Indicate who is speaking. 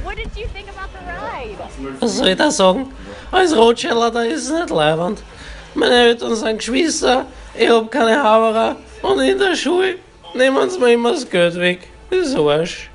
Speaker 1: What did you think about the ride?
Speaker 2: Was soll ich da sagen? Als Rothschiller, da ist es nicht leibend. Meine Eltern sind Geschwister, ich hab keine Haberer und in der Schule nehmen sie mir immer das Geld weg. Das ist Arsch.